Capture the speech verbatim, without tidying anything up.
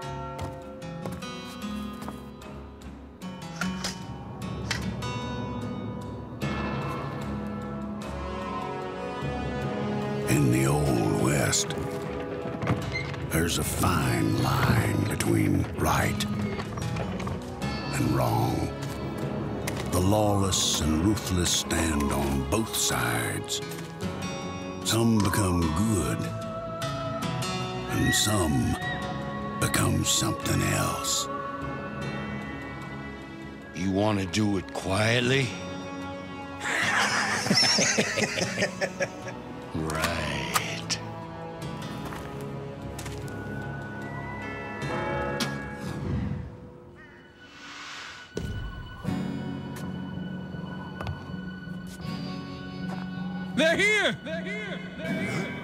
In the Old West, there's a fine line between right and wrong. The lawless and ruthless stand on both sides. Some become good, and some become something else. You want to do it quietly? Right. They're here! They're here! They're here!